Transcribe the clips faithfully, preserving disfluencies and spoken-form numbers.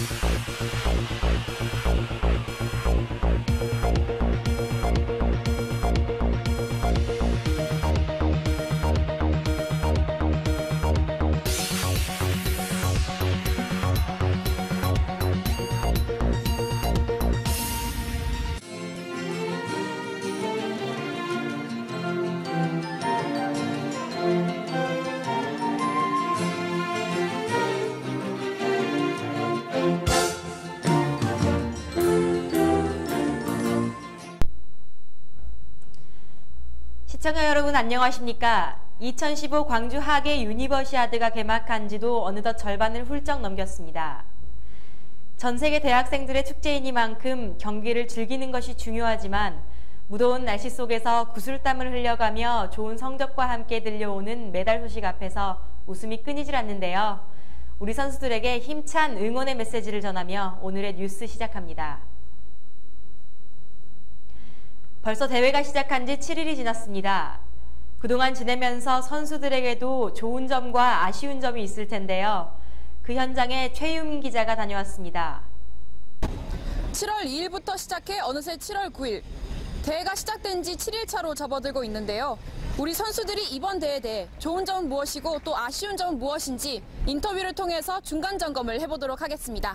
시청자 여러분 안녕하십니까? 이천십오 광주 하계 유니버시아드가 개막한 지도 어느덧 절반을 훌쩍 넘겼습니다. 전 세계 대학생들의 축제이니만큼 경기를 즐기는 것이 중요하지만 무더운 날씨 속에서 구슬땀을 흘려가며 좋은 성적과 함께 들려오는 메달 소식 앞에서 웃음이 끊이질 않는데요. 우리 선수들에게 힘찬 응원의 메시지를 전하며 오늘의 뉴스 시작합니다. 벌써 대회가 시작한 지 칠 일이 지났습니다. 그동안 지내면서 선수들에게도 좋은 점과 아쉬운 점이 있을 텐데요. 그 현장에 최유민 기자가 다녀왔습니다. 칠월 이일부터 시작해 어느새 칠월 구일. 대회가 시작된 지 칠 일 차로 접어들고 있는데요. 우리 선수들이 이번 대회에 대해 좋은 점은 무엇이고 또 아쉬운 점은 무엇인지 인터뷰를 통해서 중간 점검을 해보도록 하겠습니다.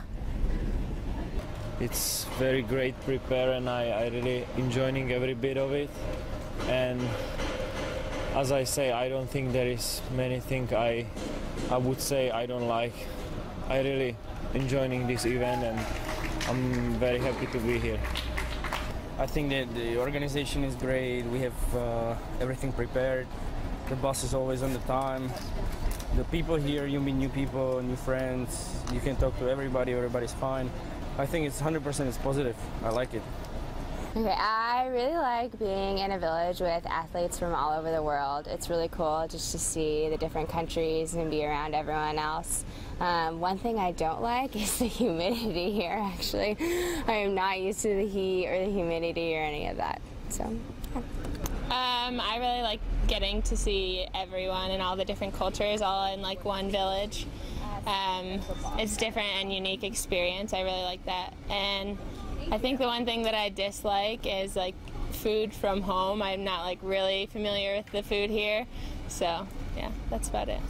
It's very great prepare and I, I really enjoying every bit of it. And as I say, I don't think there is many things I I would say I don't like. I really enjoying this event and I'm very happy to be here. I think that the organization is great. We have uh, everything prepared. The bus is always on the time. The people here, you meet new people, new friends. You can talk to everybody. Everybody's fine. I think it's one hundred percent it's positive. I like it. Okay, I really like being in a village with athletes from all over the world. It's really cool just to see the different countries and be around everyone else. Um, one thing I don't like is the humidity here, actually. I am not used to the heat or the humidity or any of that. So, yeah. Um, I really like getting to see everyone and all the different cultures all in like one village. Um, it's different and unique experience. I really like that. And I think the one thing that I dislike is like food from home. I'm not like really familiar with the food here. So yeah, that's about it.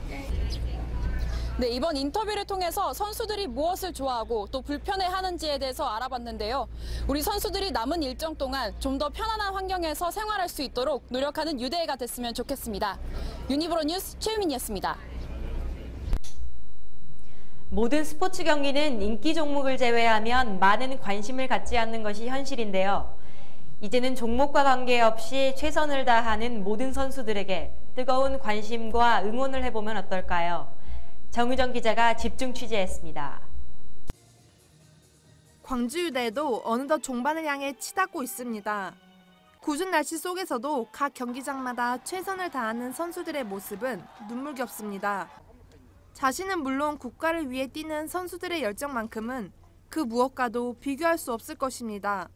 네, 이번 인터뷰를 통해서 선수들이 무엇을 좋아하고 또 불편해하는지에 대해서 알아봤는데요. 우리 선수들이 남은 일정 동안 좀 더 편안한 환경에서 생활할 수 있도록 노력하는 유대회가 됐으면 좋겠습니다. 유니브로 뉴스 최유민이었습니다. 모든 스포츠 경기는 인기 종목을 제외하면 많은 관심을 갖지 않는 것이 현실인데요. 이제는 종목과 관계없이 최선을 다하는 모든 선수들에게 뜨거운 관심과 응원을 해보면 어떨까요? 정유정 기자가 집중 취재했습니다. 광주유대도 어느덧 종반을 향해 치닫고 있습니다. 궂은 날씨 속에서도 각 경기장마다 최선을 다하는 선수들의 모습은 눈물겹습니다. 자신은 물론 국가를 위해 뛰는 선수들의 열정만큼은 그 무엇과도 비교할 수 없을 것입니다.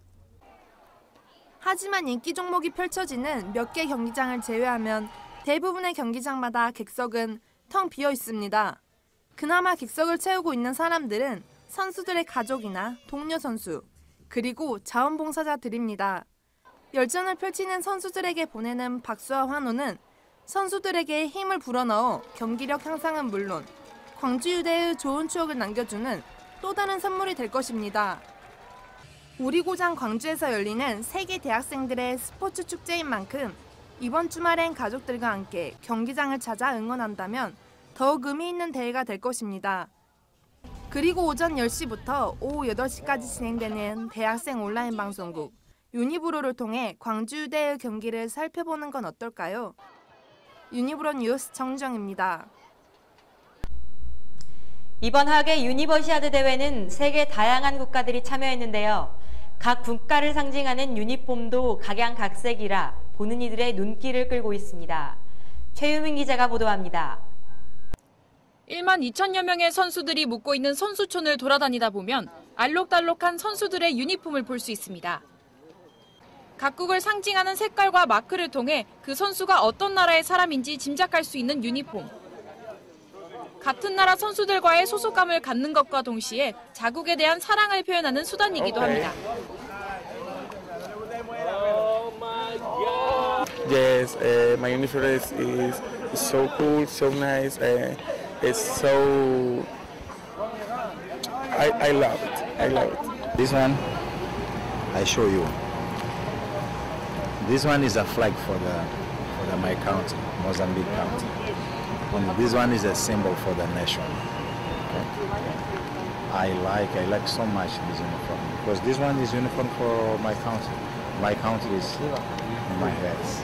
하지만 인기 종목이 펼쳐지는 몇 개 경기장을 제외하면 대부분의 경기장마다 객석은 텅 비어 있습니다. 그나마 객석을 채우고 있는 사람들은 선수들의 가족이나 동료 선수, 그리고 자원봉사자들입니다. 열전을 펼치는 선수들에게 보내는 박수와 환호는 선수들에게 힘을 불어넣어 경기력 향상은 물론 광주유대의 좋은 추억을 남겨주는 또 다른 선물이 될 것입니다. 우리 고장 광주에서 열리는 세계 대학생들의 스포츠 축제인 만큼 이번 주말엔 가족들과 함께 경기장을 찾아 응원한다면 더욱 의미 있는 대회가 될 것입니다. 그리고 오전 열 시부터 오후 여덟 시까지 진행되는 대학생 온라인 방송국 유니브로를 통해 광주유대의 경기를 살펴보는 건 어떨까요? 유니브로 뉴스 정정입니다. 이번 하계 유니버시아드 대회는 세계 다양한 국가들이 참여했는데요. 각 국가를 상징하는 유니폼도 각양각색이라 보는 이들의 눈길을 끌고 있습니다. 최유민 기자가 보도합니다. 일만 이천여 명의 선수들이 묵고 있는 선수촌을 돌아다니다 보면 알록달록한 선수들의 유니폼을 볼 수 있습니다. 각국을 상징하는 색깔과 마크를 통해 그 선수가 어떤 나라의 사람인지 짐작할 수 있는 유니폼. 같은 나라 선수들과의 소속감을 갖는 것과 동시에 자국에 대한 사랑을 표현하는 수단이기도 합니다. Yes, uh, my uniform is, is so cool, so nice. Uh, it's so. I, I love it. I love it. This one, I show you. This one is a flag for the for the, my country, Mozambique country. And this one is a symbol for the nation. Okay? I like I like so much this uniform because this one is uniform for my country. My country is in my head.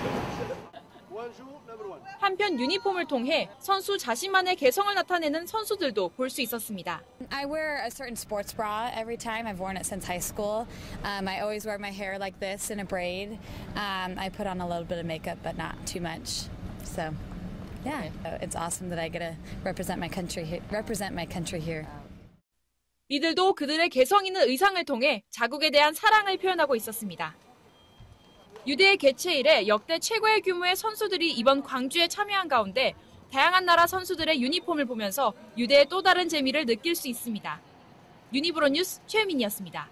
한편 유니폼을 통해 선수 자신만의 개성을 나타내는 선수들도 볼 수 있었습니다. I wear a certain sports bra every time. I've worn it since high school. Um, I always wear my hair like this in a braid. Um, I put on a little bit of makeup, but not too much. So, yeah, it's awesome that I get to represent my country. Represent my country here. 이들도 그들의 개성 있는 의상을 통해 자국에 대한 사랑을 표현하고 있었습니다. 유대의 개최 이래 역대 최고의 규모의 선수들이 이번 광주에 참여한 가운데 다양한 나라 선수들의 유니폼을 보면서 유대의 또 다른 재미를 느낄 수 있습니다. 유니브로 뉴스 최혜민이었습니다.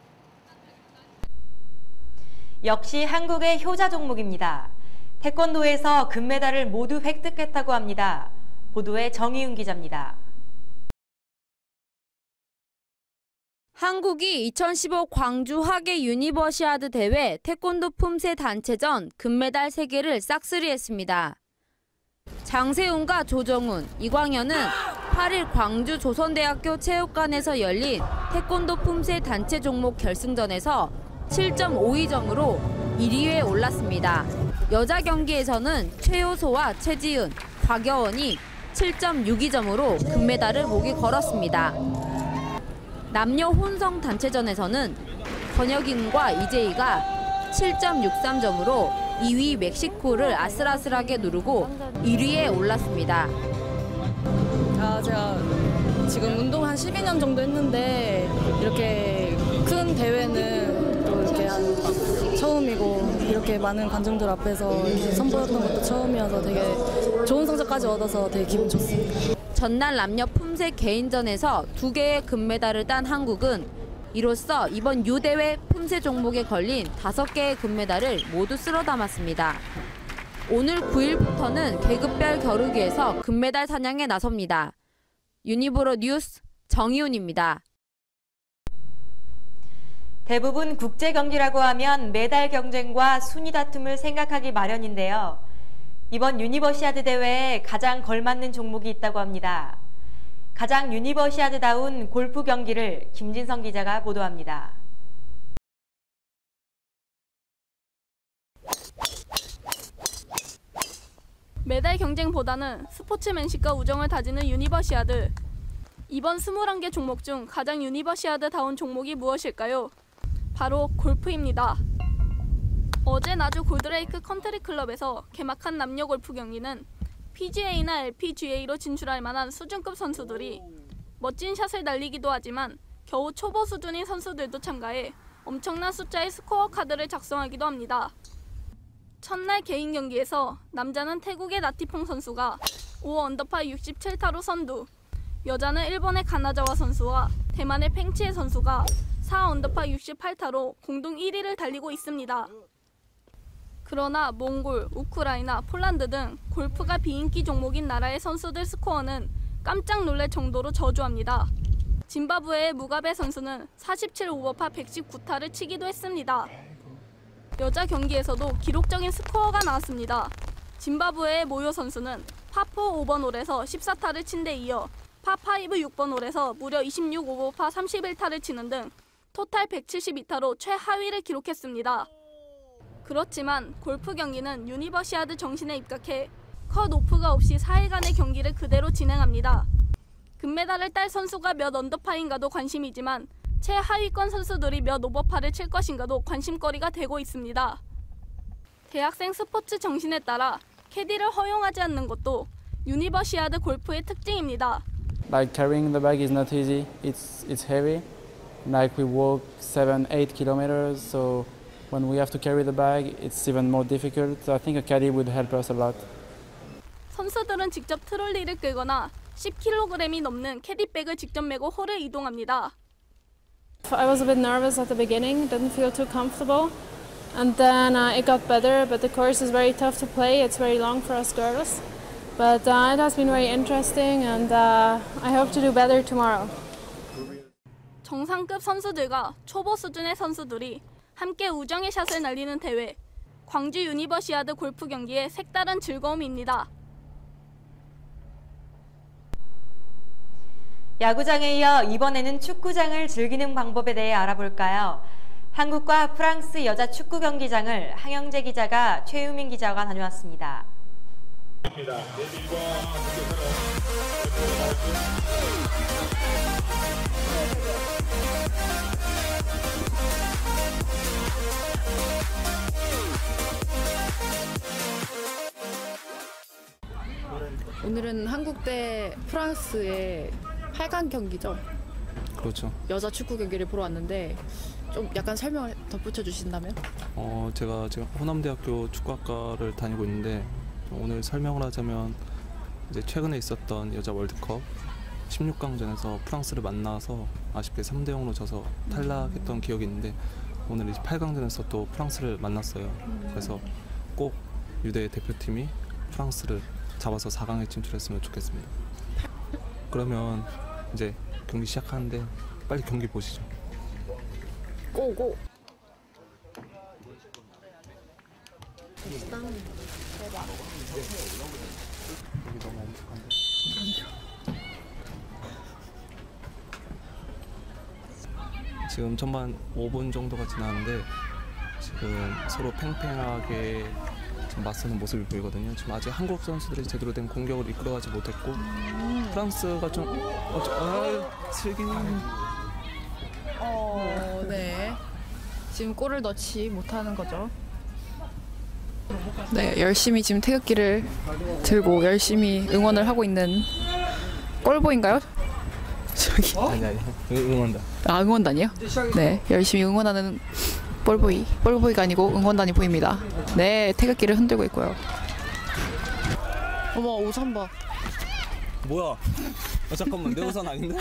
역시 한국의 효자 종목입니다. 태권도에서 금메달을 모두 획득했다고 합니다. 보도에 정희윤 기자입니다. 한국이 이천십오 광주 하계 유니버시아드 대회 태권도 품새 단체전 금메달 세 개를 싹쓸이했습니다. 장세훈과 조정훈, 이광현은 팔 일 광주 조선대학교 체육관에서 열린 태권도 품새 단체 종목 결승전에서 칠 점 오이 점으로 일 위에 올랐습니다. 여자 경기에서는 최효소와 최지은, 곽여원이 칠 점 육이 점으로 금메달을 목에 걸었습니다. 남녀 혼성 단체전에서는 권혁인과 이재희가 칠 점 육삼 점으로 이 위 멕시코를 아슬아슬하게 누르고 일 위에 올랐습니다. 아, 제가 지금 운동 한 십이 년 정도 했는데 이렇게 큰 대회는 또 이렇게 한 처음이고 이렇게 많은 관중들 앞에서 이렇게 선보였던 것도 처음이어서 되게 좋은 성적까지 얻어서 되게 기분 좋습니다. 전날 남녀 품새 개인전에서 두 개의 금메달을 딴 한국은 이로써 이번 유대회 품새 종목에 걸린 다섯 개의 금메달을 모두 쓸어 담았습니다. 오늘 구 일부터는 계급별 겨루기에서 금메달 사냥에 나섭니다. 유니브로 뉴스 정희훈입니다. 대부분 국제 경기라고 하면 메달 경쟁과 순위 다툼을 생각하기 마련인데요. 이번 유니버시아드 대회에 가장 걸맞는 종목이 있다고 합니다. 가장 유니버시아드다운 골프 경기를 김진성 기자가 보도합니다. 메달 경쟁보다는 스포츠맨십과 우정을 다지는 유니버시아드. 이번 이십일 개 종목 중 가장 유니버시아드다운 종목이 무엇일까요? 바로 골프입니다. 어제 나주 골드레이크 컨트리 클럽에서 개막한 남녀 골프 경기는 피지에이나 엘피지에이로 진출할 만한 수준급 선수들이 멋진 샷을 날리기도 하지만 겨우 초보 수준인 선수들도 참가해 엄청난 숫자의 스코어 카드를 작성하기도 합니다. 첫날 개인 경기에서 남자는 태국의 나티퐁 선수가 오 언더파 육십칠 타로 선두, 여자는 일본의 가나자와 선수와 대만의 팽치에 선수가 사 언더파 육십팔 타로 공동 일 위를 달리고 있습니다. 그러나 몽골, 우크라이나, 폴란드 등 골프가 비인기 종목인 나라의 선수들 스코어는 깜짝 놀랄 정도로 저조합니다. 짐바브웨의 무가베 선수는 사십칠 오버파 백십구 타를 치기도 했습니다. 여자 경기에서도 기록적인 스코어가 나왔습니다. 짐바브웨의 모요 선수는 파포 오 번 홀에서 십사 타를 친 데 이어 파파이브 육 번 홀에서 무려 이십육 오버파 삼십일 타를 치는 등 토탈 백칠십이 타로 최하위를 기록했습니다. 그렇지만 골프 경기는 유니버시아드 정신에 입각해 컷오프가 없이 사 일간의 경기를 그대로 진행합니다. 금메달을 딸 선수가 몇 언더파인가도 관심이지만 최하위권 선수들이 몇 오버파를 칠 것인가도 관심거리가 되고 있습니다. 대학생 스포츠 정신에 따라 캐디를 허용하지 않는 것도 유니버시아드 골프의 특징입니다. Like carrying the bag is not easy. It's it's heavy. Like we walk seven, eight kilometers, so when we have to carry the bag, it's even more difficult. So I think a caddy would help us a lot. 선수들은 직접 트롤리를 끌거나 십 킬로그램이 넘는 캐리백을 직접 메고 홀에 이동합니다. I was a bit nervous at the beginning, didn't feel too comfortable. And then uh, it got better, but the course is very tough to play. It's very long for us girls. But uh, it has been very interesting, and uh, I hope to do better tomorrow. 정상급 선수들과 초보 수준의 선수들이 함께 우정의 샷을 날리는 대회, 광주 유니버시아드 골프 경기의 색다른 즐거움입니다. 야구장에 이어 이번에는 축구장을 즐기는 방법에 대해 알아볼까요? 한국과 프랑스 여자 축구 경기장을 항영재 기자가 최유민 기자와 다녀왔습니다. 오늘은 한국 대 프랑스의 팔 강 경기죠. 그렇죠. 여자 축구 경기를 보러 왔는데 좀 약간 설명을 덧붙여 주신다면? 어, 제가 지금 호남대학교 축구학과를 다니고 있는데 오늘 설명을 하자면 이제 최근에 있었던 여자 월드컵 십육 강전에서 프랑스를 만나서 아쉽게 삼 대 영으로 져서 탈락했던 기억이 있는데 오늘 이제 팔 강전에서 또 프랑스를 만났어요. 그래서 꼭 유대 대표팀이 프랑스를 잡아서 사 강에 진출했으면 좋겠습니다. 그러면 이제 경기 시작하는데 빨리 경기 보시죠. 고고. 지금 전반 오 분 정도가 지났는데 지금 서로 팽팽하게 지금 맞서는 모습이 보이거든요. 지금 아직 한국 선수들이 제대로 된 공격을 이끌어가지 못했고 음. 프랑스가 좀 어, 저, 아, 슬기. 어, 네. 지금 골을 넣지 못하는 거죠. 네, 열심히 지금 태극기를 들고 열심히 응원을 하고 있는 골보인가요? 저기. 아니 아니 응원단. 아, 응원단이요? 네, 열심히 응원하는 볼보이. 볼보이가 아니고 응원단이 보입니다. 네, 태극기를 흔들고 있고요. 어머, 우산 봐. 뭐야? 아, 잠깐만, 내 우산 아닌데?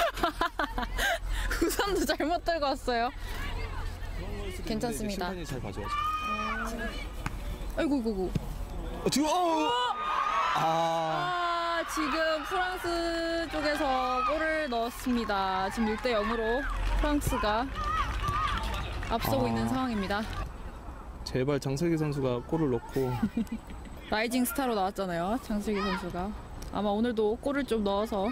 우산도 잘못 들고 왔어요. 괜찮습니다. 심판이 잘 봐줘야지. 아이고, 이고, 이고. 어, 지금, 어! 아. 아, 지금 프랑스 쪽에서 골을 넣었습니다. 지금 육 대 영으로 프랑스가 앞서고 아. 있는 상황입니다. 제발 장슬기 선수가 골을 넣고. 라이징 스타로 나왔잖아요, 장슬기 선수가. 아마 오늘도 골을 좀 넣어서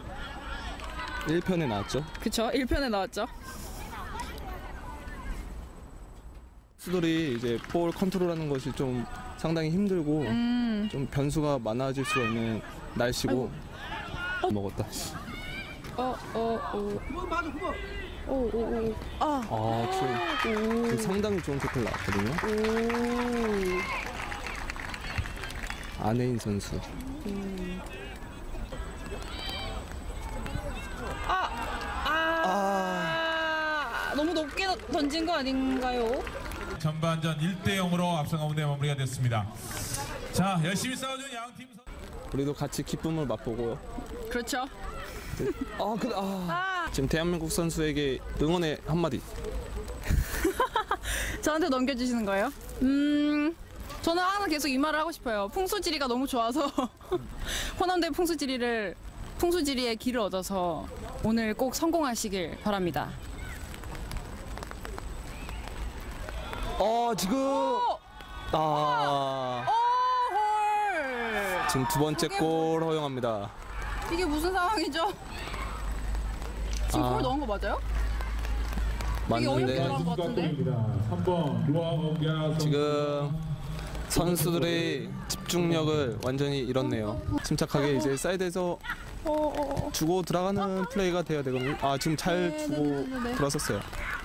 일 편에 나왔죠? 그쵸, 일 편에 나왔죠. 선수들이 이제 볼 컨트롤하는 것이 좀 상당히 힘들고 음. 좀 변수가 많아질 수 있는 날씨고. 어? 먹었다. 어, 어, 어. 오, 오, 오. 아, 아, 지금, 지금 상당히 좋은 태클 나왔거든요. 오. 안혜인 선수. 음. 아, 아, 아, 너무 높게 던진 거 아닌가요? 전반전 일 대 영으로 앞선 가운데 마무리가 됐습니다. 자, 열심히 싸워준 양팀. 우리도 같이 기쁨을 맛보고. 그렇죠. 아, 그래. 아. 아. 지금 대한민국 선수에게 응원의 한마디. 저한테 넘겨주시는 거예요? 음, 저는 항상 계속 이 말을 하고 싶어요. 풍수지리가 너무 좋아서 호남대 풍수지리를 풍수지리의 길을 얻어서 오늘 꼭 성공하시길 바랍니다. 어, 지금. 아. 오, 헐. 지금 두 번째 골 허용합니다. 이게 무슨 상황이죠? 지금 아. 골 넣은 거 맞아요? 맞는데 삼 번 지금 선수들의 집중력을 완전히 잃었네요. 침착하게 이제 사이드에서 주고 들어가는 플레이가 돼야 되거든요. 아, 지금 잘 주고 들어섰어요.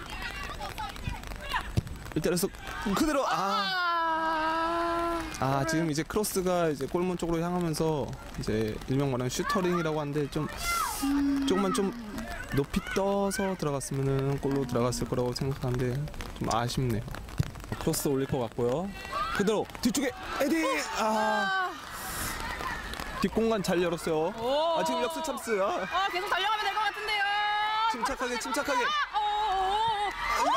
일대일에서 그대로. 아. 아, 지금 이제 크로스가 이제 골문 쪽으로 향하면서 이제 일명 말하는 슈터링이라고 하는데 좀 조금만 좀 높이 떠서 들어갔으면은 골로 들어갔을 거라고 생각하는데 좀 아쉽네요. 크로스 올릴 것 같고요. 그대로 뒤쪽에 에디. 아. 뒷공간 잘 열었어요. 오. 아, 지금 역습 찬스야. 아, 계속 달려가면 될 것 같은데요. 침착하게, 침착하게. 아, 오, 오, 오.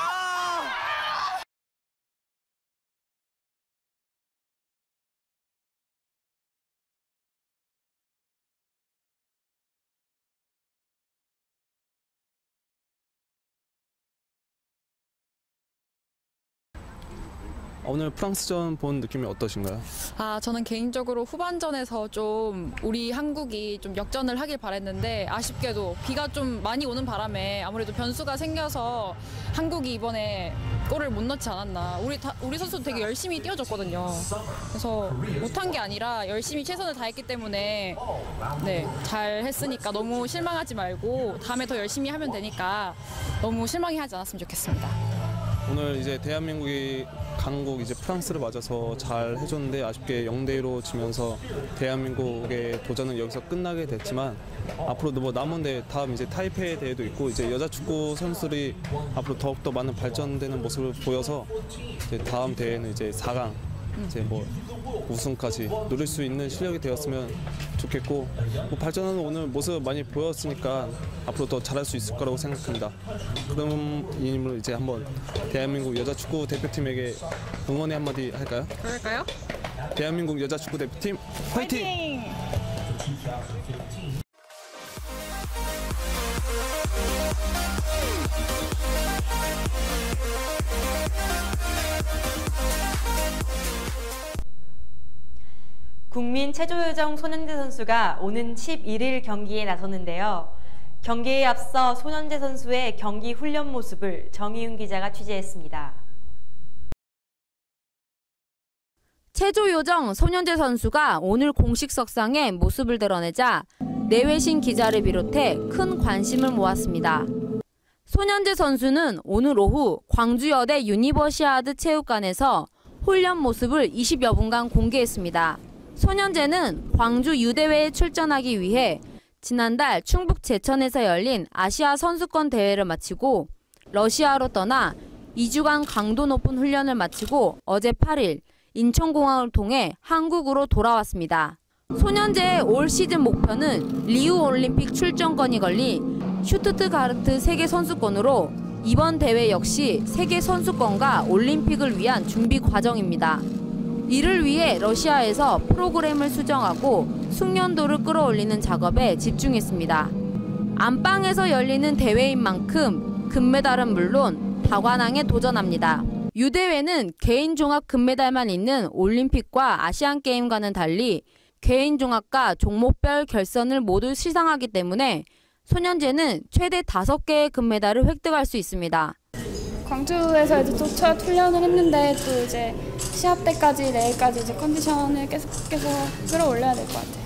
오늘 프랑스전 본 느낌이 어떠신가요? 아, 저는 개인적으로 후반전에서 좀 우리 한국이 좀 역전을 하길 바랬는데 아쉽게도 비가 좀 많이 오는 바람에 아무래도 변수가 생겨서 한국이 이번에 골을 못 넣지 않았나. 우리 다, 우리 선수 되게 열심히 뛰어줬거든요. 그래서 못한 게 아니라 열심히 최선을 다했기 때문에 네, 잘 했으니까 너무 실망하지 말고 다음에 더 열심히 하면 되니까 너무 실망하지 않았으면 좋겠습니다. 오늘 이제 대한민국이 강국 이제 프랑스를 맞아서 잘 해줬는데 아쉽게 영 대 이로 지면서 대한민국의 도전은 여기서 끝나게 됐지만 앞으로도 뭐 남은 대회 다음 이제 타이페이 대회도 있고 이제 여자 축구 선수들이 앞으로 더욱더 많은 발전되는 모습을 보여서 이제 다음 대회는 이제 사 강 이제 뭐 우승까지 노릴 수 있는 실력이 되었으면 좋겠고 뭐 발전하는 오늘 모습 많이 보였으니까 앞으로 더 잘할 수 있을 거라고 생각합니다. 그럼 이님으로 이제 한번 대한민국 여자 축구 대표팀에게 응원의 한마디 할까요? 그럴까요? 대한민국 여자 축구 대표팀 화이팅! 화이팅! 국민 체조요정 손현재 선수가 오는 십일 일 경기에 나섰는데요. 경기에 앞서 손현재 선수의 경기 훈련 모습을 정희윤 기자가 취재했습니다. 체조요정 손현재 선수가 오늘 공식 석상에 모습을 드러내자 내외신 기자를 비롯해 큰 관심을 모았습니다. 손현재 선수는 오늘 오후 광주여대 유니버시아드 체육관에서 훈련 모습을 이십여 분간 공개했습니다. 손현재는 광주 유대회에 출전하기 위해 지난달 충북 제천에서 열린 아시아 선수권 대회를 마치고 러시아로 떠나 이 주간 강도 높은 훈련을 마치고 어제 팔 일 인천공항을 통해 한국으로 돌아왔습니다. 손현재의 올 시즌 목표는 리우 올림픽 출전권이 걸린 슈투트가르트 세계 선수권으로 이번 대회 역시 세계 선수권과 올림픽을 위한 준비 과정입니다. 이를 위해 러시아에서 프로그램을 수정하고 숙련도를 끌어올리는 작업에 집중했습니다. 안방에서 열리는 대회인 만큼 금메달은 물론 다관왕에 도전합니다. 유대회는 개인 종합 금메달만 있는 올림픽과 아시안게임과는 달리 개인 종합과 종목별 결선을 모두 시상하기 때문에 손현재는 최대 다섯 개의 금메달을 획득할 수 있습니다. 광주에서 이제 또 첫 훈련을 했는데 또 이제 시합 때까지 내일까지 이제 컨디션을 계속 계속 끌어올려야 될 것 같아요.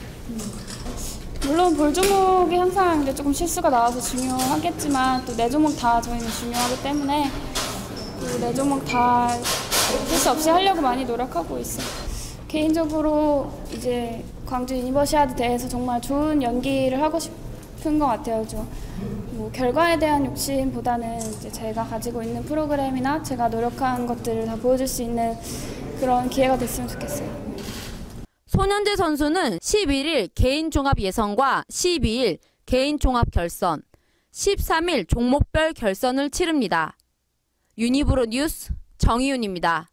물론 볼 종목이 항상 이제 조금 실수가 나와서 중요하겠지만 또 네 종목 다 저희는 중요하기 때문에 그 네 종목 다 실수 없이 하려고 많이 노력하고 있어요. 개인적으로 이제 광주 유니버시아드 대회에서 정말 좋은 연기를 하고 싶은 것 같아요. 좀. 뭐 결과에 대한 욕심보다는 이제 제가 가지고 있는 프로그램이나 제가 노력한 것들을 다 보여줄 수 있는 그런 기회가 됐으면 좋겠어요. 손현재 선수는 십일 일 개인 종합 예선과 십이 일 개인 종합 결선, 십삼 일 종목별 결선을 치릅니다. 유니브로 뉴스 정희윤입니다.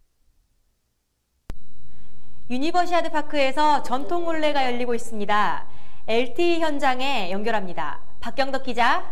유니버시아드 파크에서 전통 홀레가 열리고 있습니다. 엘티이 현장에 연결합니다. 박경덕 기자.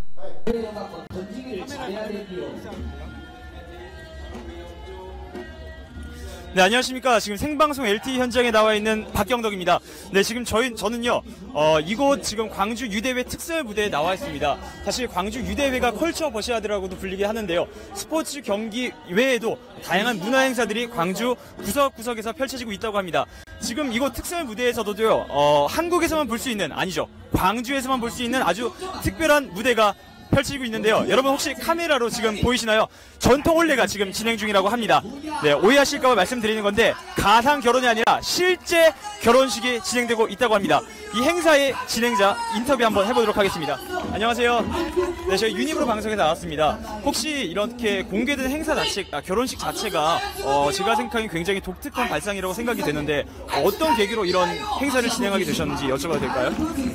네, 안녕하십니까. 지금 생방송 엘티이 현장에 나와 있는 박경덕입니다. 네, 지금 저희, 저는요, 어, 이곳 지금 광주 유대회 특설 무대에 나와 있습니다. 사실 광주 유대회가 컬처 버시아드라고도 불리게 하는데요. 스포츠 경기 외에도 다양한 문화 행사들이 광주 구석구석에서 펼쳐지고 있다고 합니다. 지금 이곳 특설 무대에서도요, 어, 한국에서만 볼 수 있는, 아니죠. 광주에서만 볼 수 있는 아주 특별한 무대가 펼치고 있는데요. 여러분 혹시 카메라로 지금 보이시나요? 전통 혼례가 지금 진행 중이라고 합니다. 네, 오해하실까봐 말씀드리는 건데 가상 결혼이 아니라 실제 결혼식이 진행되고 있다고 합니다. 이 행사의 진행자 인터뷰 한번 해보도록 하겠습니다. 안녕하세요. 네, 저희 유니브로 방송에 나왔습니다. 혹시 이렇게 공개된 행사 자체, 아, 결혼식 자체가 어, 제가 생각하기엔 굉장히 독특한 발상이라고 생각이 되는데 어, 어떤 계기로 이런 행사를 진행하게 되셨는지 여쭤봐도 될까요?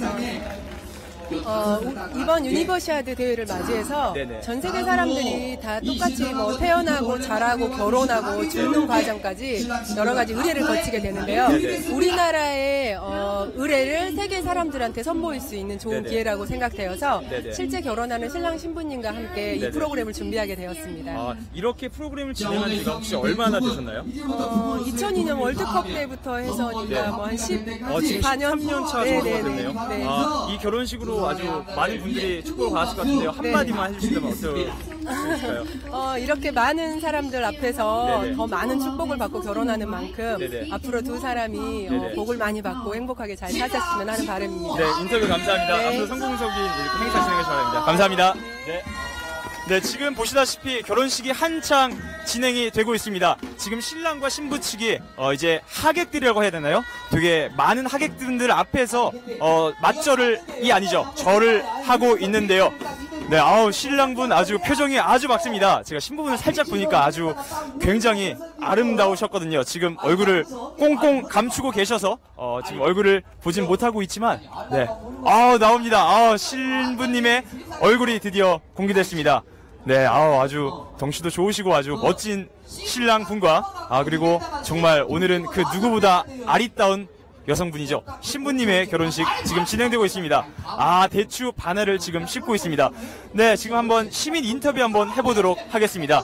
어, 이번 유니버시아드 대회를 맞이해서 네네. 전 세계 사람들이 다 똑같이 뭐 태어나고 자라고 결혼하고 죽는 과정까지 여러 가지 의례를 거치게 되는데요. 네네. 우리나라의 어, 의례를 세계 사람들한테 선보일 수 있는 좋은 네네. 기회라고 생각되어서 네네. 실제 결혼하는 신랑 신부님과 함께 이 네네. 프로그램을 준비하게 되었습니다. 아, 이렇게 프로그램을 진행한 지가 혹시 얼마나 되셨나요? 어, 이천이 년 월드컵 때부터 해서니까 네. 뭐 한 십, 어, 지금 십사 년? 십삼 년 차 네, 정도가 네, 됐네요. 네. 아, 이 결혼식으로 아주 많은 분들이 축복을 받았을 것 같은데요. 한마디만 해주신다면 어떨까요? 어, 이렇게 많은 사람들 앞에서 네네. 더 많은 축복을 받고 결혼하는 만큼 네네. 앞으로 두 사람이 어, 네네. 복을 많이 받고 행복하게 잘 사셨으면 하는 바람입니다. 네, 인터뷰 감사합니다. 네. 앞으로 성공적인 이렇게 행사 진행해 주시기 바랍니다. 감사합니다. 네. 네, 지금 보시다시피 결혼식이 한창 진행이 되고 있습니다. 지금 신랑과 신부 측이 어, 이제 하객들이라고 해야 되나요? 되게 많은 하객분들 앞에서 어, 맞절을 이 아니죠. 절을 하고 있는데요. 네, 아우 신랑분 아주 표정이 아주 맑습니다. 제가 신부분을 살짝 보니까 아주 굉장히 아름다우셨거든요. 지금 얼굴을 꽁꽁 감추고 계셔서 어, 지금 얼굴을 보진 못하고 있지만 네, 아우 나옵니다. 아우 신부님의 얼굴이 드디어 공개됐습니다. 네, 아우 아주 덩치도 좋으시고 아주 멋진 신랑분과 아 그리고 정말 오늘은 그 누구보다 아리따운 여성분이죠. 신부님의 결혼식 지금 진행되고 있습니다. 아 대추 바나를 지금 씹고 있습니다. 네, 지금 한번 시민 인터뷰 한번 해보도록 하겠습니다.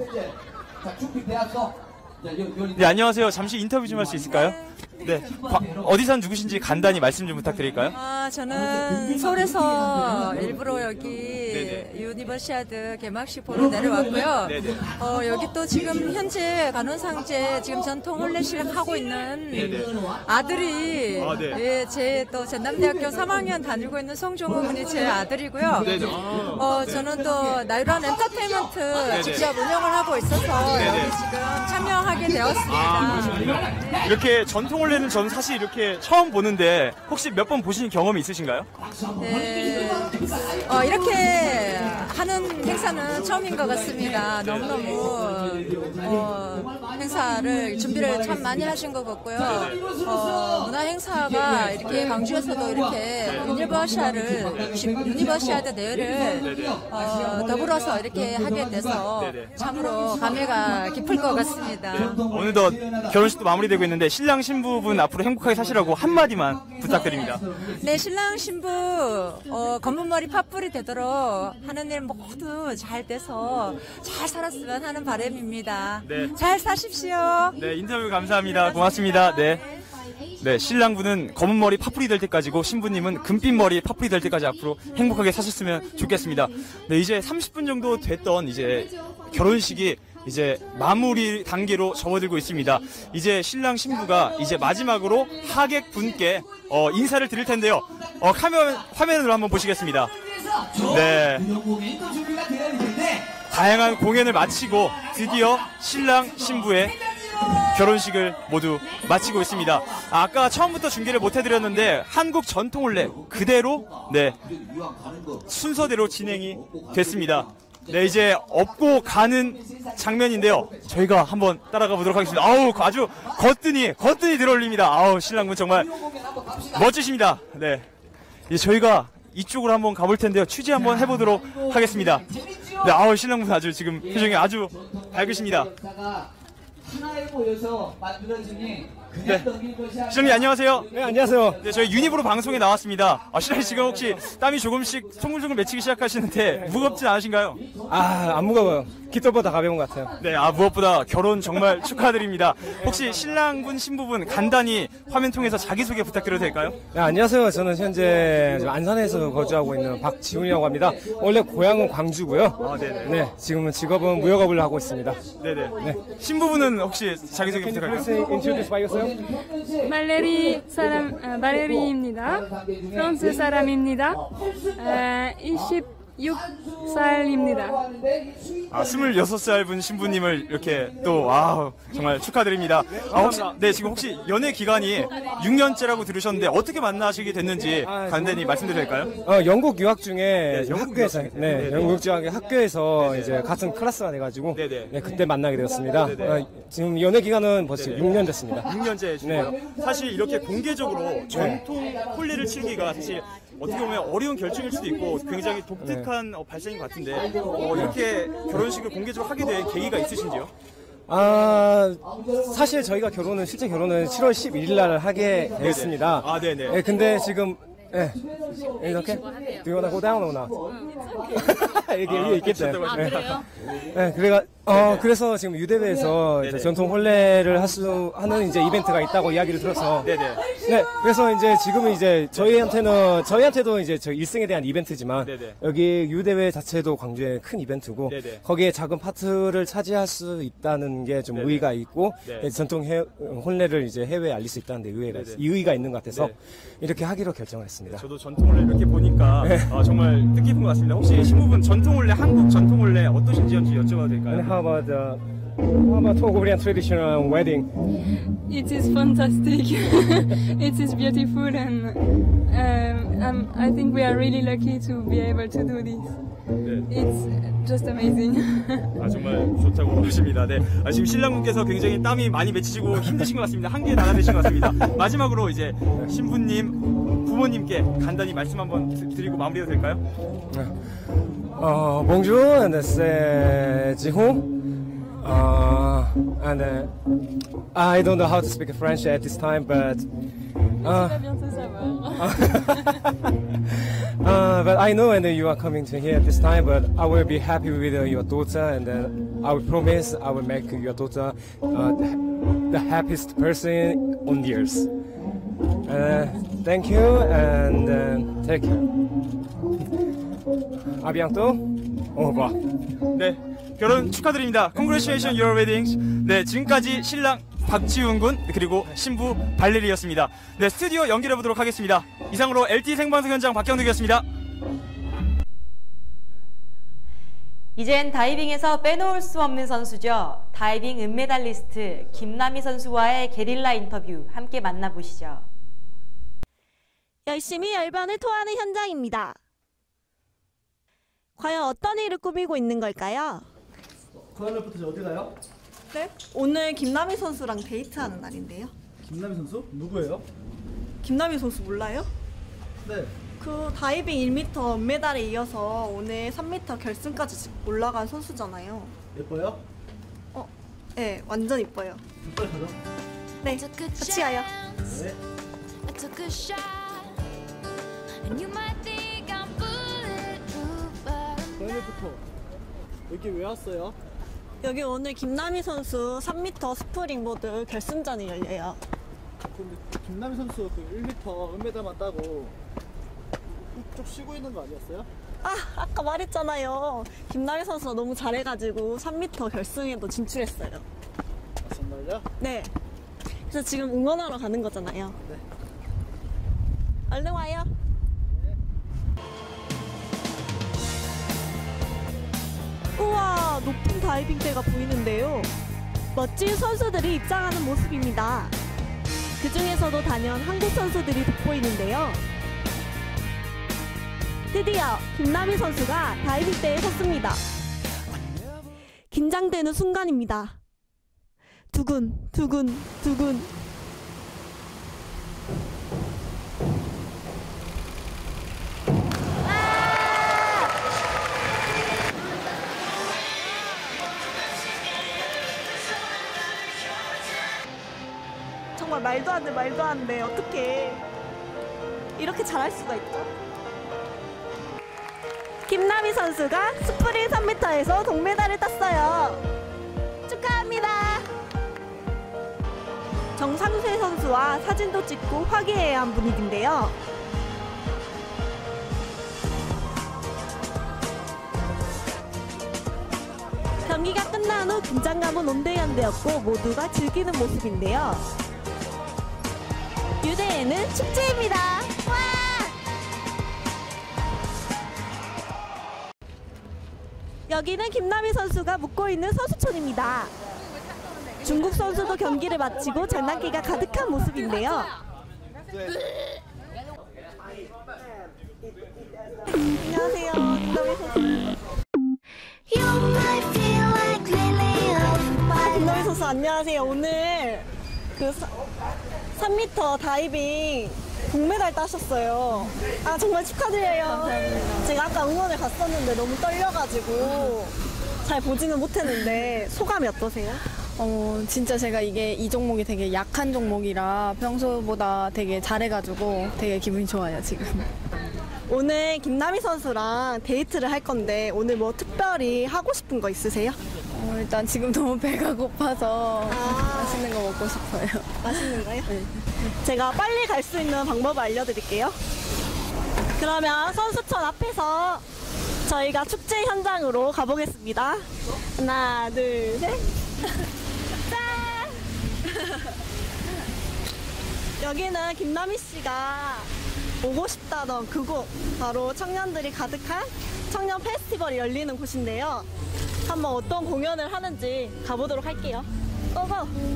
네, 안녕하세요. 잠시 인터뷰 좀 할 수 있을까요? 네, 과, 어디 산 누구신지 간단히 말씀 좀 부탁드릴까요? 아, 저는 서울에서 일부러 여기 네네. 유니버시아드 개막식 보러 내려왔고요. 네네. 어, 여기 또 지금 현재 간호상제 지금 전통 혼례식 하고 있는 네네. 아들이 아, 네. 예, 제 또 전남대학교 삼 학년 다니고 있는 송종호 군이 제 아들이고요. 네네. 어, 저는 또 나유란 엔터테인먼트 네네. 직접 운영을 하고 있어서 네네. 여기 지금 참여하게 되었습니다. 아, 그렇습니까? 이렇게 전통 혼례는 저는 사실 이렇게 처음 보는데 혹시 몇 번 보신 경험이 있으신가요? 네, 어, 이렇게 하는 행사는 처음인 것 같습니다. 너무너무 어, 행사를 준비를 참 많이 하신 것 같고요. 어, 문화 행사가 이렇게 광주에서도 이렇게 유니버시아를 유니버시아드 대회를 어, 더불어서 이렇게 하게 돼서 참으로 감회가 깊을 것 같습니다. 어느덧 결혼식도 마무리되고 있는데 신랑 신부분 앞으로 행복하게 사시라고 한마디만 부탁드립니다. 네, 신랑 신부 어, 검은 머리 팥불이 되도록 하는 일 모두 잘 돼서 잘 살았으면 하는 바람입니다. 네. 잘 사십시오. 네, 인터뷰 감사합니다. 고맙습니다. 네. 네, 신랑분은 검은 머리 파풀이 될 때까지고 신부님은 금빛 머리 파풀이 될 때까지 앞으로 행복하게 사셨으면 좋겠습니다. 네, 이제 삼십 분 정도 됐던 이제 결혼식이 이제 마무리 단계로 접어들고 있습니다. 이제 신랑 신부가 이제 마지막으로 하객분께 어, 인사를 드릴 텐데요. 어, 화면, 화면으로 한번 보시겠습니다. 네. 다양한 공연을 마치고 드디어 신랑 신부의 결혼식을 모두 마치고 있습니다. 아, 아까 처음부터 중계를 못 해드렸는데 한국 전통 혼례 그대로 네 순서대로 진행이 됐습니다. 네, 이제 업고 가는 장면인데요. 저희가 한번 따라가 보도록 하겠습니다. 아우, 아주 거뜬히, 거뜬히 들어올립니다. 아우, 신랑분 정말 멋지십니다. 네. 이제 저희가 이쪽으로 한번 가볼 텐데요. 취재 한번 해보도록 하겠습니다. 네, 아우, 신랑분 아주 지금 표정이 아주 밝으십니다. 하나에 모여서 만들어지니 네. 시장님 안녕하세요. 네, 안녕하세요. 네, 저희 유니브로 방송에 나왔습니다. 아, 시장님 지금 혹시 땀이 조금씩 송글송글 맺히기 시작하시는데 무겁진 않으신가요? 아, 안 무거워요. 깃털보다 가벼운 것 같아요. 네, 아 무엇보다 결혼 정말 축하드립니다. 혹시 신랑분 신부분 간단히 화면 통해서 자기소개 부탁드려도 될까요? 네, 안녕하세요. 저는 현재 안산에서 거주하고 있는 박지훈이라고 합니다. 원래 고향은 광주고요. 아, 네네. 네, 지금은 직업은 무역업을 하고 있습니다. 네네. 네. 신부분은 혹시 자기소개 부탁할까요? introduce by yourself? 발레리 사람 아, 발레리입니다. 프랑스 사람입니다. 아, 이십 스물여섯 살입니다. 아, 스물여섯 살 분 신부님을 이렇게 또, 아 정말 축하드립니다. 아, 혹시, 네, 지금 혹시 연애 기간이 육 년째라고 들으셨는데 어떻게 만나시게 됐는지 간단히 말씀드려도 될까요? 어, 영국 유학 중에 네, 이제 영국 학교에서, 유학 중에. 네, 네네. 영국 유학 학교에서 네네. 이제 같은 클래스가 돼가지고, 네네. 네, 그때 만나게 되었습니다. 네네. 어, 지금 연애 기간은 벌써 네네. 육 년 됐습니다. 육 년째 시고요. 사실 이렇게 공개적으로 전통 홀례를 치기가 사실 어떻게 보면 어려운 결정일 수도 있고 굉장히 독특한 어, 발상인 것 같은데 어, 이렇게 결혼식을 공개적으로 하게 된 계기가 있으신지요? 아, 사실 저희가 결혼은, 실제 결혼은 칠월 십일일 날 하게 되었습니다. 아, 네네. 네, 근데 지금, 예. 이렇게? Do you wanna go down or not? 여기 아, 위에 있겠죠. 아, 그래요? 네, 그래가, 어, 그래서 지금 유대회에서 이제 전통 혼례를 할 수, 하는 이제 이벤트가 있다고 이야기를 들어서. 네네. 네, 그래서 이제 지금은 이제 저희한테는, 저희한테도 이제 저 일생에 대한 이벤트지만. 네네. 여기 유대회 자체도 광주의 큰 이벤트고. 네네. 거기에 작은 파트를 차지할 수 있다는 게 좀 네네. 의의가 있고. 네. 전통 해, 혼례를 이제 해외에 알릴 수 있다는 데 의의가, 네네. 의의가 있는 것 같아서. 네. 이렇게 하기로 결정을 했습니다. 저도 전통홀례 이렇게 보니까 네. 어, 정말 뜻깊은 것 같습니다. 혹시 신부분 전통홀례, 한국 전통홀례 어떠신지 여쭤봐도 될까요? And how about the, how about Korean traditional wedding? It is fantastic. It is beautiful, and um, um, I think we are really lucky to be able to do this. It's just amazing. 아, 정말 좋다고 하십니다. 네. 아, 지금 신랑분께서 굉장히 땀이 많이 맺히시고 힘드신 것 같습니다. 한계에 달아드신 것 같습니다. 마지막으로 이제 신부님, 부모님께 간단히 말씀 한번 드리고 마무리해도 될까요? Uh, bonjour, and c'est Jihon. Uh, and uh, I don't know how to speak French at this time, but uh, uh, but I know and you are coming to here at this time. But I will be happy with uh, your daughter, and then I will promise I will make your daughter uh, the happiest person on the earth. Uh, thank you, and uh, take care. A bientôt. Au revoir. 네, 결혼 축하드립니다. Congratulations your weddings. 네, 지금까지 신랑 박지훈 군 그리고 신부 발레리였습니다. 네, 스튜디오 연결해 보도록 하겠습니다. 이상으로 엘티이 생방송 현장 박경덕이었습니다. 이젠 다이빙에서 빼놓을 수 없는 선수죠. 다이빙 은메달리스트 김남희 선수와의 게릴라 인터뷰 함께 만나보시죠. 열심히 열변을 토하는 현장입니다. 과연 어떤 일을 꾸미고 있는 걸까요? 오늘부터 어디 가요? 네? 오늘 김남희 선수랑 데이트하는 날인데요. 김남희 선수? 누구예요? 김남희 선수 몰라요? 네. 그 다이빙 일 미터 은메달에 이어서 오늘 삼 미터 결승까지 올라간 선수잖아요. 예뻐요? 어, 네, 완전 이뻐요. 빨리 가자. 네, 같이 가요. 네. 오늘부터 여기 왜 왔어요? 여기 오늘 김남희 선수 삼 미터 스프링보드 결승전이 열려요. 근데 김남희 선수 그 일 미터 은메달만 따고 쭉 쉬고 있는 거 아니었어요? 아, 아까 말했잖아요. 김남희 선수가 너무 잘해가지고 삼 미터 결승에도 진출했어요. 아, 정말요? 네. 그래서 지금 응원하러 가는 거잖아요. 네. 얼른 와요. 우와, 높은 다이빙대가 보이는데요. 멋진 선수들이 입장하는 모습입니다. 그 중에서도 단연 한국 선수들이 돋보이는데요. 드디어 김남희 선수가 다이빙대에 섰습니다. 긴장되는 순간입니다. 두근, 두근, 두근. 정말 말도 안 돼, 말도 안 돼. 어떡해. 이렇게 잘할 수가 있죠? 김남희 선수가 스프링 삼 미터에서 동메달을 땄어요. 축하합니다. 정상세 선수와 사진도 찍고 화기애애한 한 분위기인데요. 경기가 끝난 후 긴장감은 온데간데였고 모두가 즐기는 모습인데요. 유대에는 축제입니다. 와! 여기는 김남희 선수가 묵고 있는 선수촌입니다. 중국 선수도 경기를 마치고 장난기가 가득한 모습인데요. 안녕하세요, 김남희 선수. 아, 김남희 선수 안녕하세요. 오늘 그 삼 미터 다이빙 동메달 따셨어요. 아, 정말 축하드려요. 감사합니다. 제가 아까 응원을 갔었는데 너무 떨려가지고 잘 보지는 못했는데 소감이 어떠세요? 어, 진짜 제가 이게 이 종목이 되게 약한 종목이라 평소보다 되게 잘해가지고 되게 기분이 좋아요, 지금. 오늘 김남희 선수랑 데이트를 할 건데 오늘 뭐 특별히 하고 싶은 거 있으세요? 어, 일단 지금 너무 배가 고파서 아~ 맛있는 거 먹고 싶어요. 맛있는 거요? 네. 제가 빨리 갈 수 있는 방법을 알려드릴게요. 그러면 선수촌 앞에서 저희가 축제 현장으로 가보겠습니다. 하나, 둘, 셋. 짠! 여기는 김남희 씨가 오고 싶다던 그곳, 바로 청년들이 가득한 청년 페스티벌이 열리는 곳인데요. 한번 어떤 공연을 하는지 가보도록 할게요. 고고!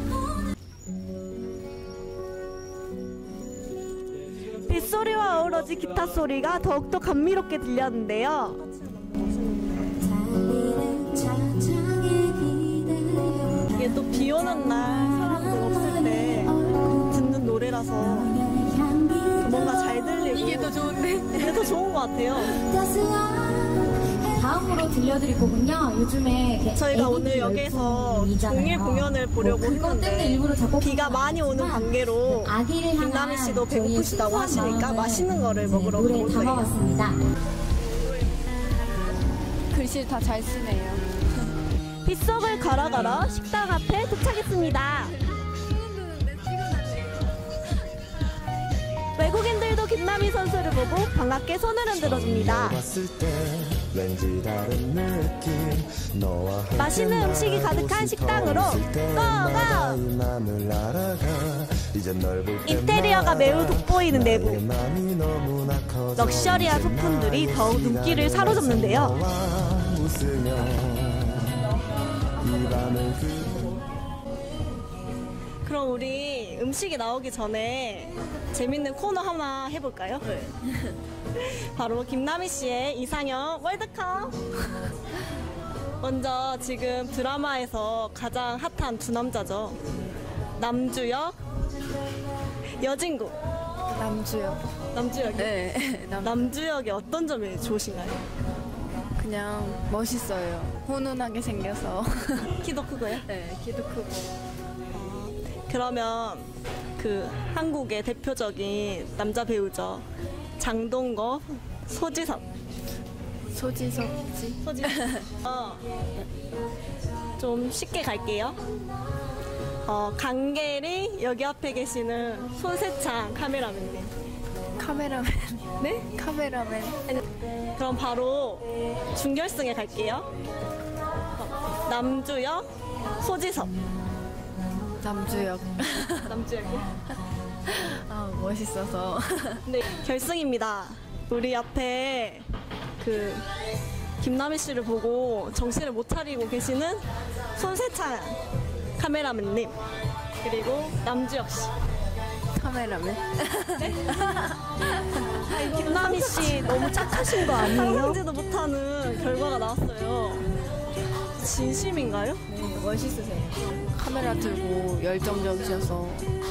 빗소리와 어우러진 기타 소리가 더욱더 감미롭게 들렸는데요. 이게 또 비 오는 날 사람들 없을 때 듣는 노래라서 뭔가 잘 들리고 이게 더 좋은데? 이게 더 좋은 것 같아요. 다음으로 들려드릴 곡은요. 요즘에 저희가 오늘 여기서 종일 공연을 보려고 했는데 비가 많이 오는 관계로 김남희 씨도 배고프시다고 하시니까 맛있는 거를 먹으러 가볼 거예요. 글씨를 다 잘 쓰네요. 빗속을 걸어걸어 식당 앞에 도착했습니다. 외국인들도 김남희 선수를 보고 반갑게 손을 흔들어줍니다. 맛있는 음식이 가득한 식당으로 고고! 인테리어가 매우 돋보이는 내부. 럭셔리한 소품들이 더욱 눈길을 사로잡는데요. 그럼 우리 음식이 나오기 전에 재밌는 코너 하나 해볼까요? 네. 바로 김남희 씨의 이상형 월드컵. 먼저 지금 드라마에서 가장 핫한 두 남자죠. 남주혁, 여진구. 남주혁. 남주혁이? 네. 남... 남주혁이 어떤 점이 좋으신가요? 그냥 멋있어요. 훈훈하게 생겨서. 키도 크고요? 네, 키도 크고. 그러면 그 한국의 대표적인 남자 배우죠. 장동건, 소지섭. 소지섭지? 소지섭. 어. 좀 쉽게 갈게요. 어, 강계리, 여기 앞에 계시는 손세창 카메라맨님. 카메라맨? 네? 카메라맨. 그럼 바로 준결승에 갈게요. 어, 남주혁, 소지섭. 남주혁. 남주혁이요? 아, 멋있어서. 네, 결승입니다. 우리 앞에 그 김남희 씨를 보고 정신을 못 차리고 계시는 손세찬 카메라맨님, 그리고 남주혁 씨. 카메라맨? 네? 아니, 김남희 씨 너무 착하신 거 아니에요? 상상지도 못하는 결과가 나왔어요. 진심인가요? 네, 멋있으세요. 카메라 들고 열정적이셔서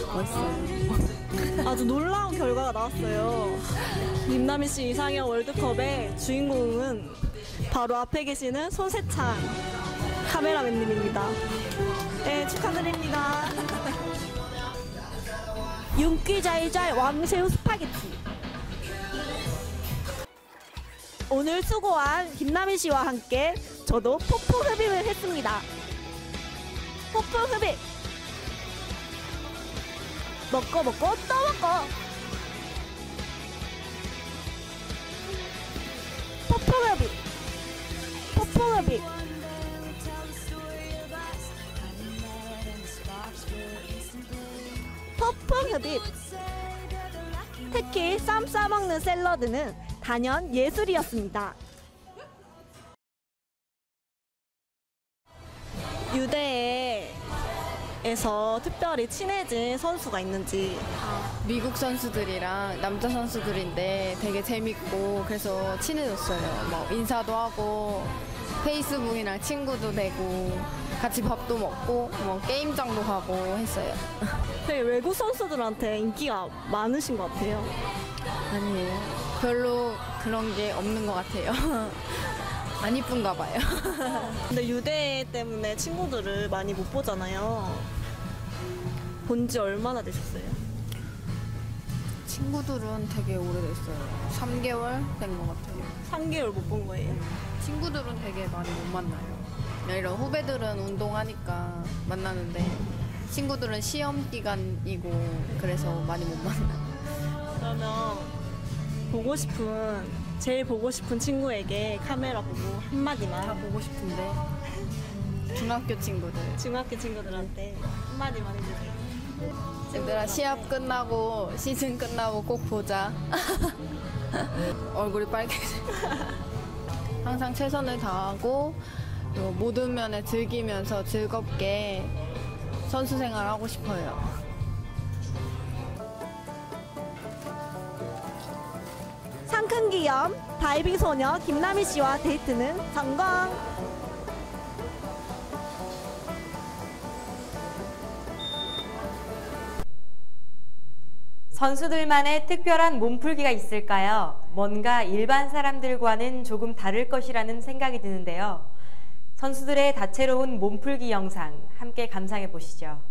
멋있어요. 아주 놀라운 결과가 나왔어요. 김남희 씨 이상형 월드컵의 주인공은 바로 앞에 계시는 손세찬 카메라맨님입니다. 네, 축하드립니다. 윤기잘잘 왕새우 스파게티. 오늘 수고한 김남희 씨와 함께 저도 폭포 흡입을 했습니다. 폭포 흡입. 먹고 먹고 또 먹고. 폭포 흡입. 폭포 흡입. 폭포 흡입. 특히 쌈 싸먹는 샐러드는 단연 예술이었습니다. 미국에서 특별히 친해진 선수가 있는지. 미국 선수들이랑 남자 선수들인데 되게 재밌고 그래서 친해졌어요. 뭐 인사도 하고 페이스북이랑 친구도 되고 같이 밥도 먹고 뭐 게임장도 가고 했어요. 되게 외국 선수들한테 인기가 많으신 것 같아요. 아니에요. 별로 그런 게 없는 것 같아요. 안 이쁜가 봐요. 근데 유대 때문에 친구들을 많이 못 보잖아요. 본 지 얼마나 되셨어요? 친구들은 되게 오래됐어요. 삼 개월 된 것 같아요. 삼 개월 못 본 거예요? 친구들은 되게 많이 못 만나요. 이런 후배들은 운동하니까 만나는데 친구들은 시험 기간이고 그래서 많이 못 만나요. 그러면 보고 싶은, 제일 보고 싶은 친구에게 카메라 보고 한마디만. 다 보고 싶은데. 중학교 친구들. 중학교 친구들한테 한마디만 해주세요. 얘들아 시합 끝나고 시즌 끝나고 꼭 보자. 얼굴이 빨개져. 항상 최선을 다하고 모든 면에 즐기면서 즐겁게 선수 생활하고 싶어요. 상큼기염 다이빙 소녀 김나미 씨와 데이트는 성공! 선수들만의 특별한 몸풀기가 있을까요? 뭔가 일반 사람들과는 조금 다를 것이라는 생각이 드는데요. 선수들의 다채로운 몸풀기 영상 함께 감상해 보시죠.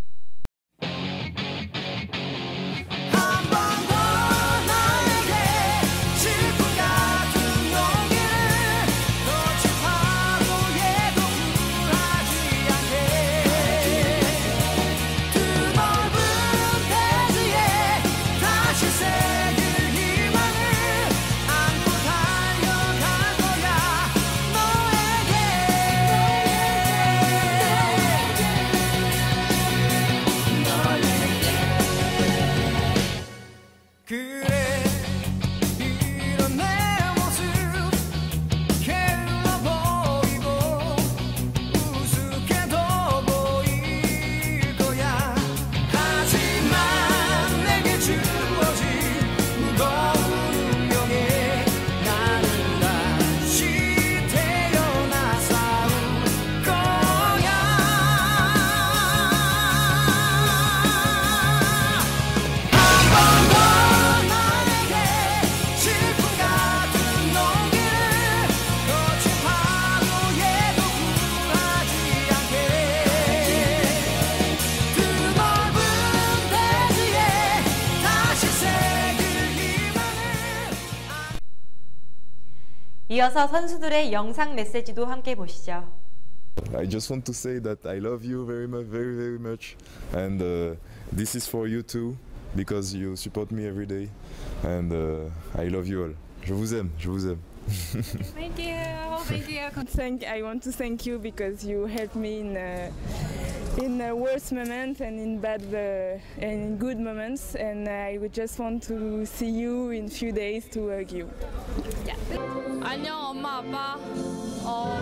이어서 선수들의 영상 메시지도 함께 보시죠. I just want to say that I love you very much, very, very much, and uh, this is for you too, because you support me every day, and uh, I love you all. Je vous aime, je vous aime. Thank you, thank you. Thank, I want to thank you because you helped me in uh, in the worst moment and in bad uh, and in good moments, and I would just want to see you in few days to hug you. Yeah. 안녕 엄마 아빠. 어,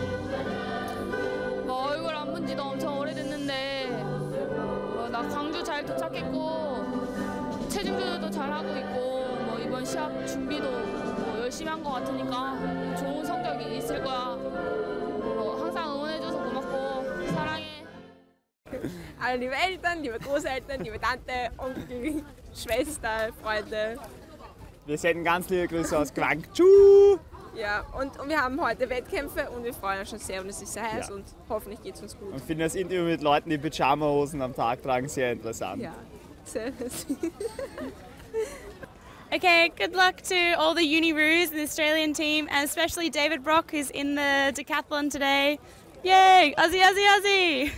뭐 얼굴 안 본 지도 엄청 오래됐는데 뭐 나 광주 잘 도착했고 체중 조절도 잘 하고 있고 뭐 이번 시합 준비도 뭐 열심히 한 것 같으니까 좋은 성적이 있을 거야. 뭐 항상 응원해줘서 고맙고 사랑해. Also liebe Eltern, liebe Großeltern, liebe Tante, Onkel, Schwester, Freunde. Wir senden ganz liebe Grüße aus Gwangju. Ja, und, und wir haben heute Wettkämpfe und wir freuen uns schon sehr und es ist sehr heiß Ja. und hoffentlich geht es uns gut. Und finden das Interview mit Leuten, die Pyjama-Hosen am Tag tragen, sehr interessant. Ja, sehr Okay, good luck to all the Uniroos and the Australian team, and especially David Brock, who's in the decathlon today. Yay! Aussie, Aussie, Aussie!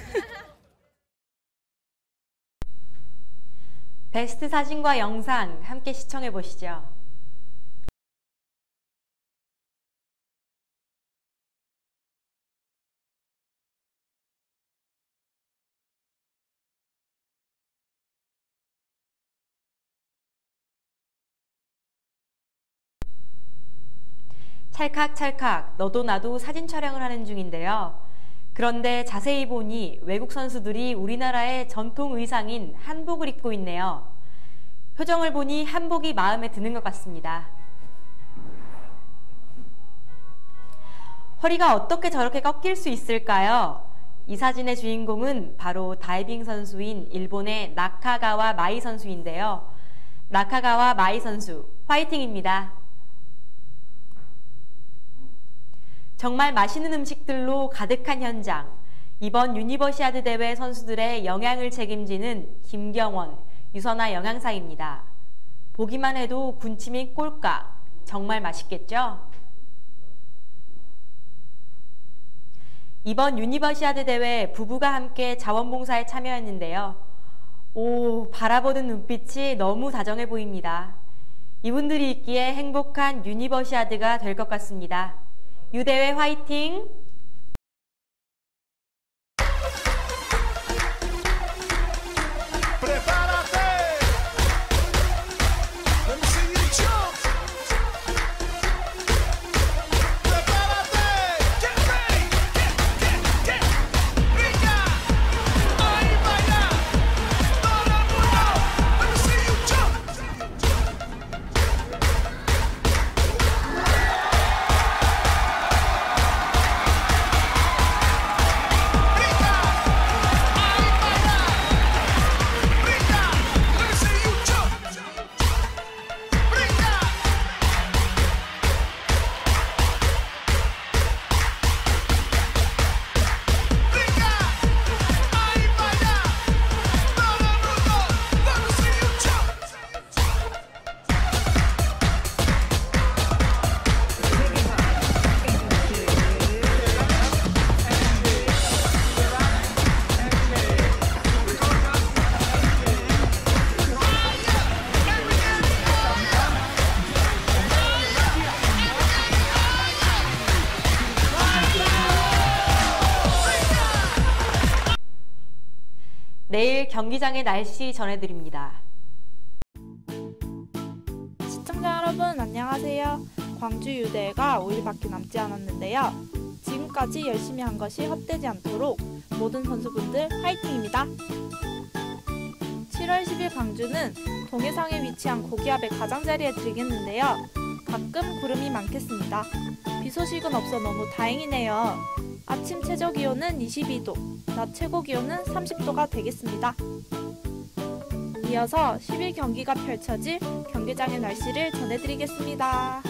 베스트 사진과 영상 함께 시청해 보시죠. 찰칵찰칵 너도 나도 사진 촬영을 하는 중인데요. 그런데 자세히 보니 외국 선수들이 우리나라의 전통 의상인 한복을 입고 있네요. 표정을 보니 한복이 마음에 드는 것 같습니다. 허리가 어떻게 저렇게 꺾일 수 있을까요? 이 사진의 주인공은 바로 다이빙 선수인 일본의 나카가와 마이 선수인데요. 나카가와 마이 선수, 화이팅입니다. 정말 맛있는 음식들로 가득한 현장. 이번 유니버시아드 대회 선수들의 영양을 책임지는 김경원, 유선아 영양사입니다. 보기만 해도 군침이 꼴깍. 정말 맛있겠죠? 이번 유니버시아드 대회 부부가 함께 자원봉사에 참여했는데요. 오, 바라보는 눈빛이 너무 다정해 보입니다. 이분들이 있기에 행복한 유니버시아드가 될 것 같습니다. 유대회 화이팅! 내일 경기장의 날씨 전해드립니다. 시청자 여러분 안녕하세요. 광주 유대회가 오 일밖에 남지 않았는데요. 지금까지 열심히 한 것이 헛되지 않도록 모든 선수분들 화이팅입니다. 칠월 십일 광주는 동해상에 위치한 고기압의 가장자리에 들겠는데요. 가끔 구름이 많겠습니다. 비 소식은 없어 너무 다행이네요. 아침 최저기온은 이십이 도, 낮 최고기온은 삼십 도가 되겠습니다. 이어서 십일 경기가 펼쳐질 경기장의 날씨를 전해드리겠습니다.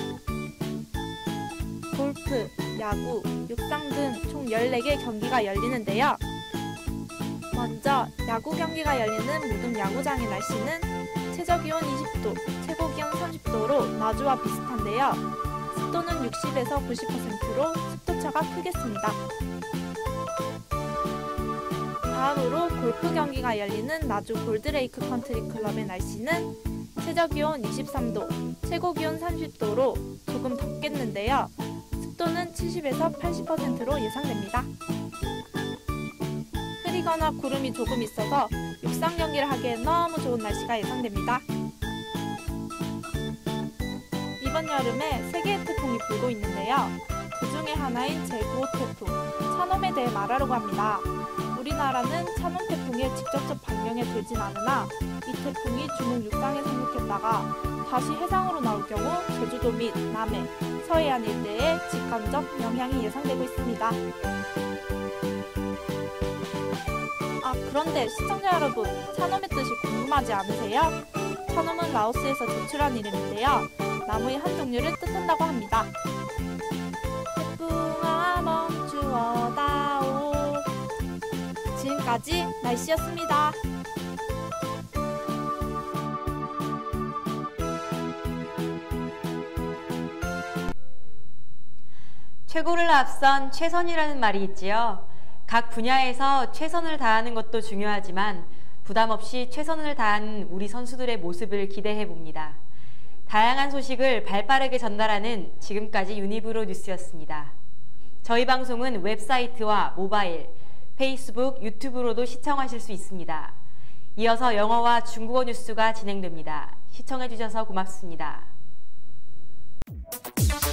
골프, 야구, 육상 등 총 열네 개 경기가 열리는데요. 먼저 야구 경기가 열리는 무등 야구장의 날씨는 최저기온 이십 도, 최고기온 삼십 도로 나주와 비슷한데요. 습도는 육십에서 구십 퍼센트로 습도차가 크겠습니다. 다음으로 골프 경기가 열리는 나주 골드레이크 컨트리 클럽의 날씨는 최저기온 이십삼 도, 최고기온 삼십 도로 조금 덥겠는데요. 습도는 칠십에서 팔십 퍼센트로 예상됩니다. 흐리거나 구름이 조금 있어서 육상 경기를 하기에 너무 좋은 날씨가 예상됩니다. 이번 여름에 세 개의 태풍이 불고 있는데요. 그 중에 하나인 제구 호 태풍, 차놈에 대해 말하려고 합니다. 우리나라는 차놈 태풍에 직접적 반경에 들진 않으나 이 태풍이 중국 육상에 상륙했다가 다시 해상으로 나올 경우 제주도 및 남해, 서해안 일대에 직간접 영향이 예상되고 있습니다. 아, 그런데 시청자 여러분, 차놈의 뜻이 궁금하지 않으세요? 차놈은 라오스에서 제출한 이름인데요. 나무의 한 종류를 뜻한다고 합니다. 태풍아 멈추어다오. 지금까지 날씨였습니다. 최고를 앞선 최선이라는 말이 있지요. 각 분야에서 최선을 다하는 것도 중요하지만 부담 없이 최선을 다하는 우리 선수들의 모습을 기대해 봅니다. 다양한 소식을 발빠르게 전달하는 지금까지 유니브로 뉴스였습니다. 저희 방송은 웹사이트와 모바일, 페이스북, 유튜브로도 시청하실 수 있습니다. 이어서 영어와 중국어 뉴스가 진행됩니다. 시청해 주셔서 고맙습니다.